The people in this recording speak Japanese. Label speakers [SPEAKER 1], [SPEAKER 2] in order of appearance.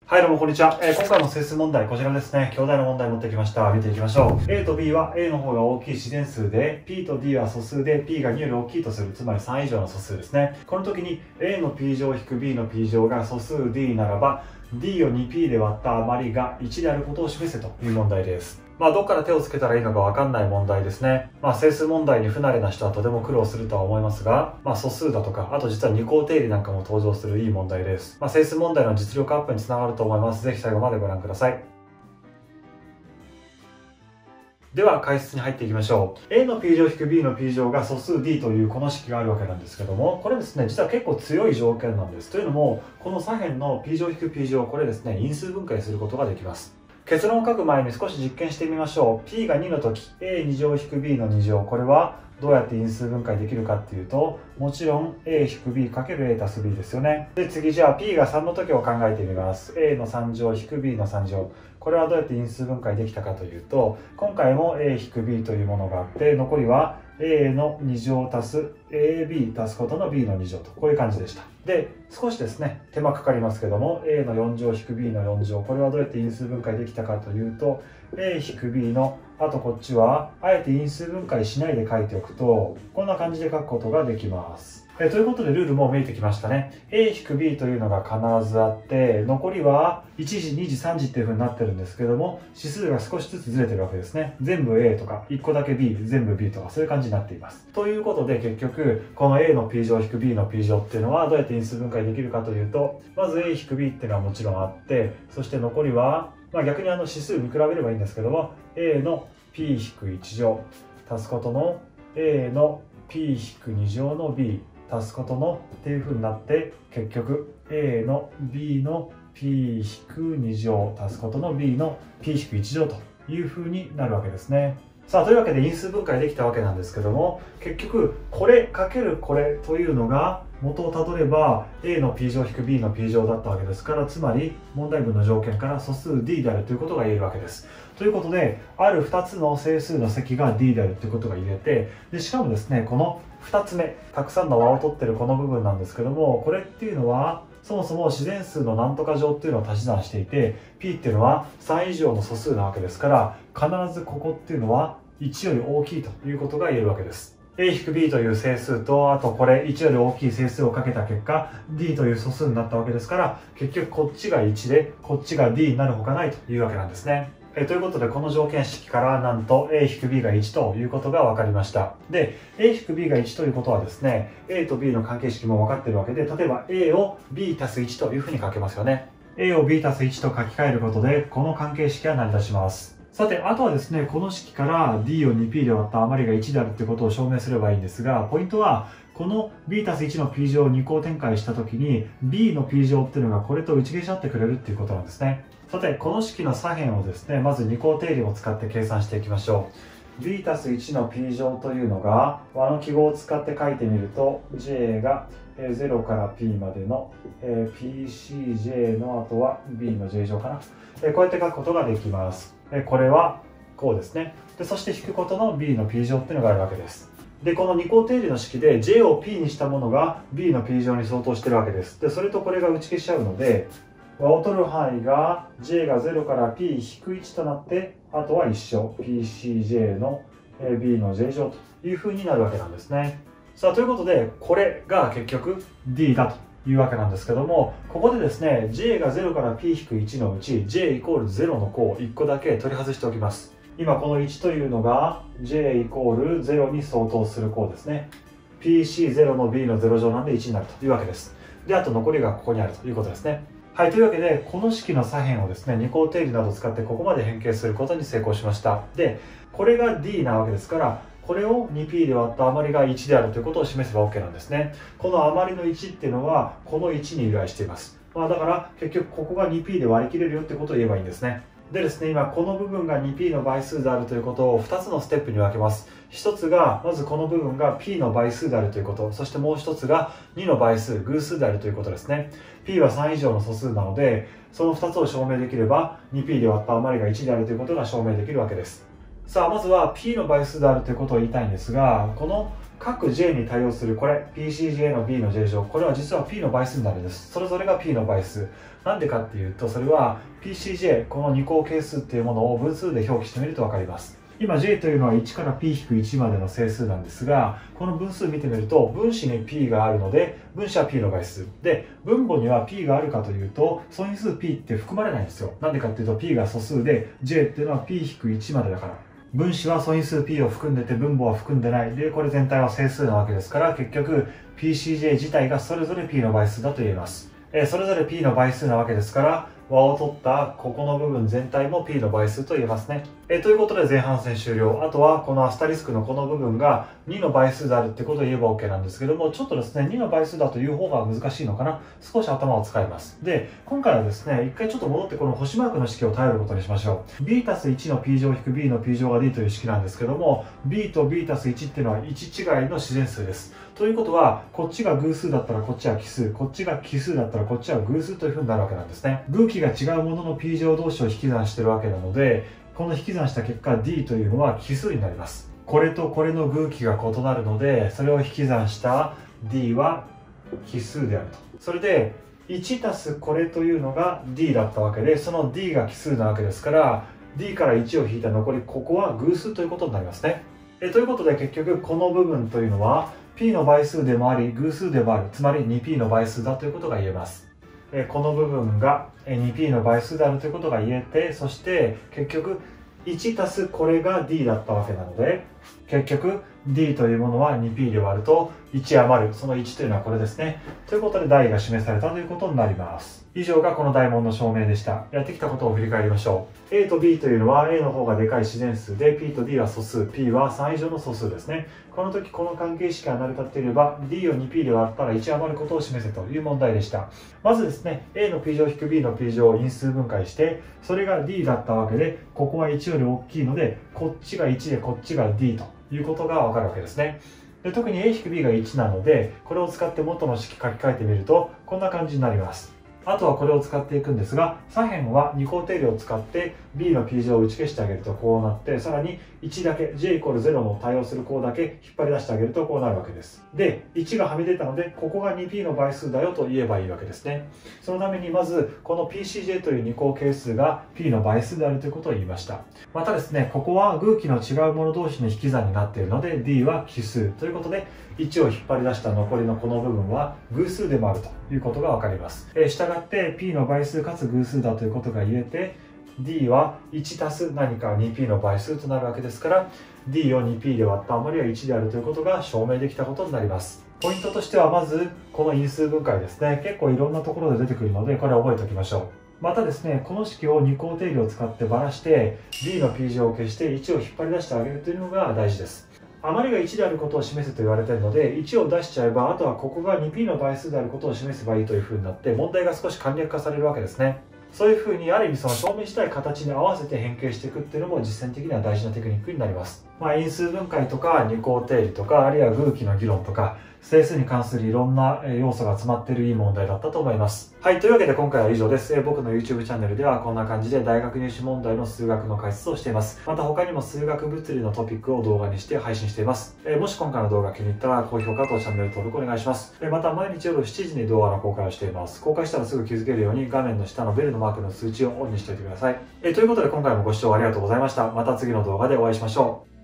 [SPEAKER 1] はい、どうもこんにちは。今回の整数問題、こちらですね。兄弟の問題持ってきました。見ていきましょう。A と B は A の方が大きい自然数で、P と D は素数で P が2より大きいとする、つまり3以上の素数ですね。この時に A の P 乗引く B の P 乗が素数 D ならば、D を 2P で割った余りが1であることを示せという問題です。どっから手をつけたらいいのかわかんない問題ですね。整数問題に不慣れな人はとても苦労するとは思いますが、素数だとか、あと実は二項定理なんかも登場するいい問題です。整数問題の実力アップにつながると思います。ぜひ最後までご覧ください。では解説に入っていきましょう。A の P 乗引く B の P 乗が素数 D というこの式があるわけなんですけども、これですね、実は結構強い条件なんです。というのも、この左辺の P 乗引く P 乗、これですね、因数分解することができます。結論を書く前に少し実験してみましょう。P が2の時、A2 乗引く B の2乗、これはどうやって因数分解できるかっていうと、もちろん A-B かける A 足す B ですよね。で、次じゃあ P が3の時を考えてみます。A の3乗引く B の3乗。これはどうやって因数分解できたかというと、今回も A-B というものがあって、残りは A の2乗足す AB 足すことの B の2乗と、こういう感じでした。で、少しですね、手間かかりますけども、A の4乗引く B の4乗、これはどうやって因数分解できたかというと、A-B の、あとこっちは、あえて因数分解しないで書いておくと、こんな感じで書くことができます。ということでルールも見えてきましたね。A-B というのが必ずあって、残りは1時、2時、3時っていう風になってるんですけども、指数が少しずつずれてるわけですね。全部 A とか、1個だけ B、全部 B とか、そういう感じになっています。ということで結局、この A の P 乗引く B の P 乗っていうのはどうやって因数分解できるかというと、まず A-B っていうのはもちろんあって、そして残りは、逆に指数見比べればいいんですけども、A の P-1 乗足すことの A の P-2 乗の B足すことのっていう風になって、結局 A の B の P-2 乗足すことの B の P-1 乗という風になるわけですね。さあ、というわけで因数分解できたわけなんですけども、結局これかけるこれというのが元をたどれば A の P 乗引く B の P 乗だったわけですから、つまり問題文の条件から素数 D であるということが言えるわけです。ということで、ある2つの整数の積が D であるということが言えて、でしかもですね、この2つ目、たくさんの和を取ってるこの部分なんですけども、これっていうのはそもそも自然数のなんとか乗っていうのを足し算していて、P っていうのは3以上の素数なわけですから、必ずここっていうのは1より大きいということが言えるわけです。A-B という整数と、あとこれ1より大きい整数をかけた結果 D という素数になったわけですから、結局こっちが1でこっちが D になるほかないというわけなんですね。ということでこの条件式からなんと A-B が1ということが分かりました。で A-B が1ということはですね、 A と B の関係式も分かっているわけで、例えば A を B 足す1というふうに書けますよね。A を B 足す1と書き換えることでこの関係式は成り立ちます。さて、あとはですね、この式から D を 2P で割った余りが1であるということを証明すればいいんですが、ポイントは、この B 足す1の P 乗を2項展開したときに、B の P 乗っていうのがこれと打ち消し合ってくれるっていうことなんですね。さて、この式の左辺をですね、まず2項定理を使って計算していきましょう。B 足す1の P 乗というのが、和の記号を使って書いてみると、J が0から P までの PCJ の後は B の J 乗かな。こうやって書くことができます。これはこうですね。で、そして引くことの B の P 乗っていうのがあるわけです。で、この二項定理の式で J を P にしたものが B の P 乗に相当してるわけです。で、それとこれが打ち消し合うので、和を取る範囲が J が0から P-1 となって、あとは一緒。PCJ の B の J 乗という風になるわけなんですね。さあ、ということで、これが結局 D だというわけなんですけども、ここでですね、J が0から P-1 のうち J イコール0の項を1個だけ取り外しておきます。今この1というのが J イコール0に相当する項ですね。PC0 の B の0乗なんで1になるというわけです。で、あと残りがここにあるということですね。はい、というわけで、この式の左辺をですね、二項定理などを使ってここまで変形することに成功しました。で、これが D なわけですから、これを 2P で割った余りが1であるということを示せば OK なんですね。この余りの1っていうのは、この1に由来しています。だから結局ここが 2P で割り切れるよってことを言えばいいんですね。でですね、今この部分が 2P の倍数であるということを2つのステップに分けます。1つが、まずこの部分が P の倍数であるということ、そしてもう1つが2の倍数、偶数であるということですね。P は3以上の素数なので、その2つを証明できれば 2P で割った余りが1であるということが証明できるわけです。さあ、まずは P の倍数であるということを言いたいんですが、この各 J に対応するこれ PCJ の B の J 乗、これは実は P の倍数になるんです。それぞれが P の倍数。なんでかっていうと、それは PCJ、この二項係数っていうものを分数で表記してみると分かります。今 J というのは1から P-1 までの整数なんですが、この分数見てみると分子に P があるので分子は P の倍数で、分母には P があるかというと素因数 P って含まれないんですよ。なんでかっていうと P が素数で J っていうのは P-1 までだから。分子は素因数 P を含んでて分母は含んでないで、これ全体は整数なわけですから、結局 PCJ 自体がそれぞれ P の倍数だと言えます。それぞれ P の倍数なわけですから、和を取ったここの部分全体も P の倍数と言えますね。ということで前半戦終了。あとはこのアスタリスクのこの部分が2の倍数であるってことを言えば OK なんですけども、ちょっとですね、2の倍数だという方が難しいのかな。少し頭を使います。で、今回はですね、一回ちょっと戻ってこの星マークの式を頼ることにしましょう。b たす1の p 乗引く b の p 乗が d という式なんですけども、b と b たす1っていうのは1違いの自然数です。ということは、こっちが偶数だったらこっちは奇数、こっちが奇数だったらこっちは偶数というふうになるわけなんですね。偶器が違うものの p 乗同士を引き算してるわけなので、この引き算した結果 d というのは奇数になります。これとこれの偶器が異なるので、それを引き算した d は奇数であると。それで1たすこれというのが d だったわけで、その d が奇数なわけですから、d から1を引いた残りここは偶数ということになりますね。ということで結局この部分というのは p の倍数でもあり偶数でもある、つまり 2p の倍数だということが言えます。この部分が 2p の倍数であるということが言えて、そして結局1たすこれが d だったわけなので、結局 d というものは 2p で割ると1余る。その1というのはこれですね。ということで題が示されたということになります。以上がこの題問の証明でした。やってきたことを振り返りましょう。a と b というのは a の方がでかい自然数で p と d は素数、p は3以上の素数ですね。この時この関係式が成り立っていれば d を 2p で割ったら1余ることを示せという問題でした。まずですね、a の p 乗引く b の p 乗を因数分解して、それが d だったわけで、ここは1より大きいので、こっちが1でこっちが d ということがわかるわけですね。で、特に a-b が1なので、これを使って元の式書き換えてみるとこんな感じになります。あとはこれを使っていくんですが、左辺は二項定理を使って b の p 乗を打ち消してあげるとこうなって、さらに1だけ j イコール0の対応する項だけ引っ張り出してあげるとこうなるわけです。で、1がはみ出たので、ここが 2p の倍数だよと言えばいいわけですね。そのためにまずこの PCJ という二項係数が p の倍数であるということを言いました。またですね、ここは偶器の違うもの同士の引き算になっているので d は奇数ということで、1を引っ張り出した残りのこの部分は偶数でもあるということがわかります。したがって p の倍数かつ偶数だということが言えて、d は1たす何か 2p の倍数となるわけですから、d を 2p で割った余りは1であるということが証明できたことになります。ポイントとしてはまずこの因数分解ですね。結構いろんなところで出てくるので、これを覚えておきましょう。またですね、この式を二項定理を使ってばらして b の p 乗を消して1を引っ張り出してあげるというのが大事です。余りが1であることを示せと言われているので、1を出しちゃえば、あとはここが 2p の倍数であることを示せばいいというふうになって、問題が少し簡略化されるわけですね。そういうふうにある意味その証明したい形に合わせて変形していくっていうのも実践的には大事なテクニックになります。因数分解とか二項定理とか、あるいは偶器の議論とか、整数に関するいろんな要素が詰まっているいい問題だったと思います。はい、というわけで今回は以上です。僕の YouTube チャンネルではこんな感じで大学入試問題の数学の解説をしています。また他にも数学物理のトピックを動画にして配信しています。もし今回の動画が気に入ったら高評価とチャンネル登録お願いします。また毎日夜7時に動画の公開をしています。公開したらすぐ気づけるように画面の下のベルのマークの通知をオンにしておいてください。ということで今回もご視聴ありがとうございました。また次の動画でお会いしましょう。